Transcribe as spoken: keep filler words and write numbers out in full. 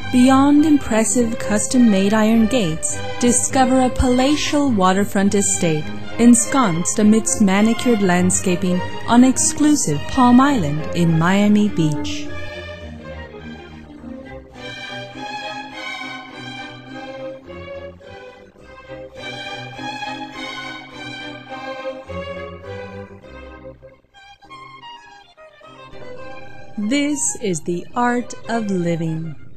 Beyond impressive custom-made iron gates, discover a palatial waterfront estate ensconced amidst manicured landscaping on exclusive Palm Island in Miami Beach. This is the art of living.